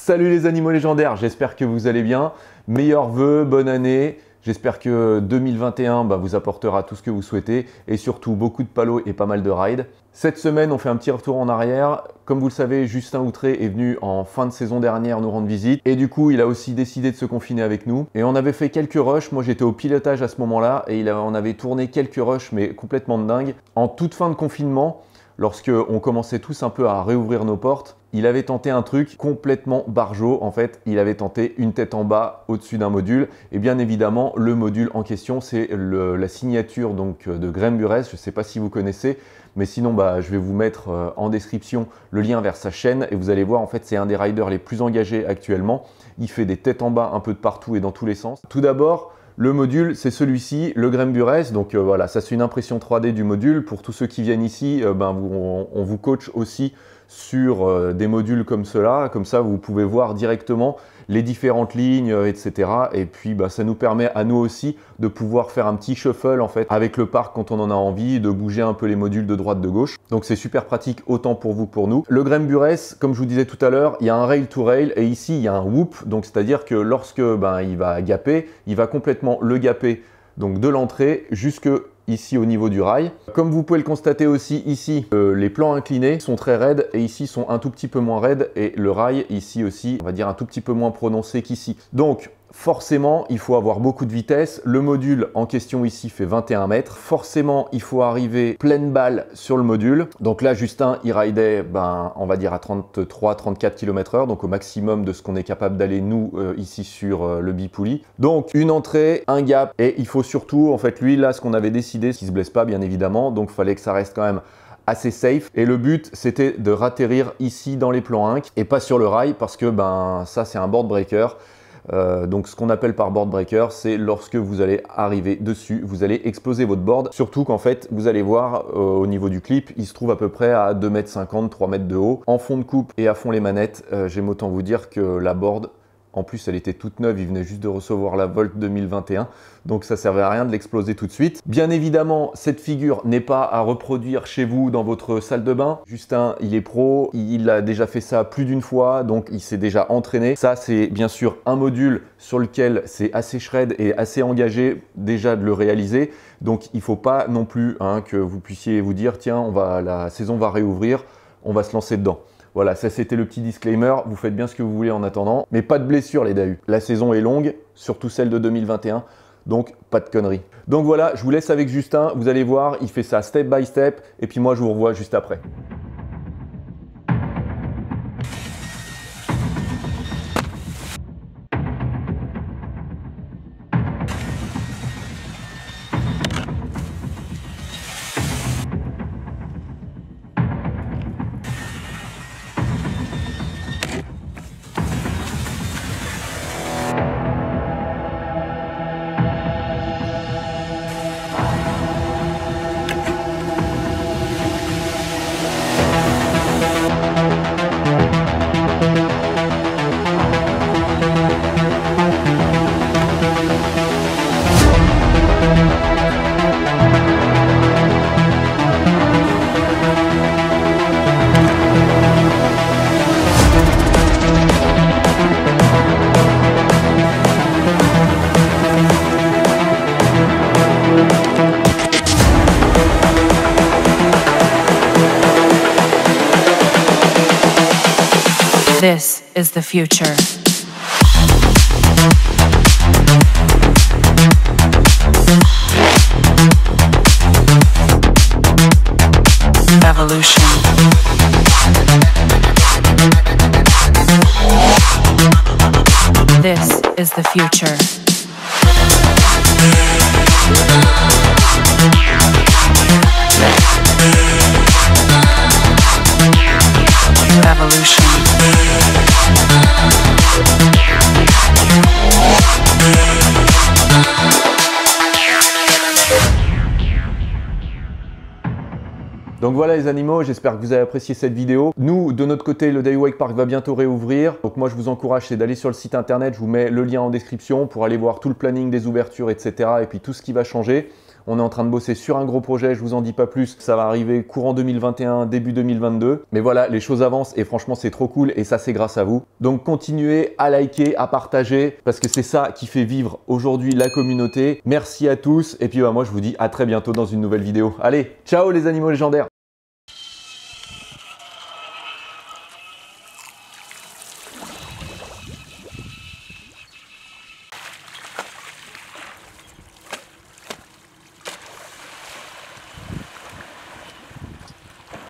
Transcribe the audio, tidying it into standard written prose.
Salut les animaux légendaires, j'espère que vous allez bien. Meilleurs vœux, bonne année. J'espère que 2021 vous apportera tout ce que vous souhaitez et surtout beaucoup de palos et pas mal de rides. Cette semaine, on fait un petit retour en arrière. Comme vous le savez, Justin Outré est venu en fin de saison dernière nous rendre visite et du coup, il a aussi décidé de se confiner avec nous. Et on avait fait quelques rushs. Moi, j'étais au pilotage à ce moment-là et on avait tourné quelques rushs, mais complètement de dingue. En toute fin de confinement, lorsque on commençait tous un peu à réouvrir nos portes, il avait tenté un truc complètement barjot. En fait, il avait tenté une tête en bas au-dessus d'un module. Et bien évidemment, le module en question, c'est la signature donc, de Graham Burress. Je ne sais pas si vous connaissez, mais sinon, je vais vous mettre en description le lien vers sa chaîne. Et vous allez voir, en fait, c'est un des riders les plus engagés actuellement. Il fait des têtes en bas un peu de partout et dans tous les sens. Tout d'abord, le module, c'est celui-ci, le Graham Burress. Donc voilà, ça c'est une impression 3D du module. Pour tous ceux qui viennent ici, on vous coach aussi sur des modules comme cela. Comme ça, vous pouvez voir directement les différentes lignes, etc. Et puis, ça nous permet à nous aussi de pouvoir faire un petit shuffle en fait avec le parc quand on en a envie, de bouger un peu les modules de droite, de gauche. Donc, c'est super pratique autant pour vous que pour nous. Le Graham Burress, comme je vous disais tout à l'heure, il y a un rail to rail et ici, il y a un whoop. Donc, c'est-à-dire que lorsque il va gaper, il va complètement le gaper donc de l'entrée jusque ici au niveau du rail. Comme vous pouvez le constater aussi ici, les plans inclinés sont très raides et ici sont un tout petit peu moins raides et le rail ici aussi, on va dire un tout petit peu moins prononcé qu'ici. Donc forcément, il faut avoir beaucoup de vitesse. Le module en question ici fait 21 mètres. Forcément, il faut arriver pleine balle sur le module. Donc là, Justin, il ridait, on va dire à 33-34 km/h, donc au maximum de ce qu'on est capable d'aller nous ici sur le bipoulis. Donc une entrée, un gap et il faut surtout, en fait, lui là, ce qu'on avait décidé, qu'il ne se blesse pas bien évidemment, donc il fallait que ça reste quand même assez safe. Et le but, c'était de ratterrir ici dans les plans inc et pas sur le rail parce que ça, c'est un board breaker. Donc ce qu'on appelle par board breaker, c'est lorsque vous allez arriver dessus, vous allez exploser votre board. Surtout qu'en fait, vous allez voir au niveau du clip, il se trouve à peu près à 2,50 m, 3 mètres de haut. En fond de coupe et à fond les manettes, j'aime autant vous dire que la board, en plus elle était toute neuve, il venait juste de recevoir la Volt 2021. Donc ça servait à rien de l'exploser tout de suite. Bien évidemment, cette figure n'est pas à reproduire chez vous dans votre salle de bain. Justin, il est pro, il a déjà fait ça plus d'une fois, donc il s'est déjà entraîné. Ça, c'est bien sûr un module sur lequel c'est assez shred et assez engagé déjà de le réaliser. Donc il ne faut pas non plus que vous puissiez vous dire, tiens, la saison va réouvrir, on va se lancer dedans. Voilà, ça c'était le petit disclaimer, vous faites bien ce que vous voulez en attendant, mais pas de blessure les dahus. La saison est longue, surtout celle de 2021, donc pas de conneries. Donc voilà, je vous laisse avec Justin, vous allez voir, il fait ça step by step, et puis moi je vous revois juste après. This is the future. Evolution. This is the future. Evolution. Donc voilà les animaux, j'espère que vous avez apprécié cette vidéo. Nous, de notre côté, le Day Wake Park va bientôt réouvrir. Donc moi, je vous encourage, c'est d'aller sur le site internet. Je vous mets le lien en description pour aller voir tout le planning des ouvertures, etc. Et puis tout ce qui va changer. On est en train de bosser sur un gros projet, je vous en dis pas plus. Ça va arriver courant 2021, début 2022. Mais voilà, les choses avancent et franchement, c'est trop cool et ça, c'est grâce à vous. Donc, continuez à liker, à partager parce que c'est ça qui fait vivre aujourd'hui la communauté. Merci à tous et puis moi, je vous dis à très bientôt dans une nouvelle vidéo. Allez, ciao les animaux légendaires!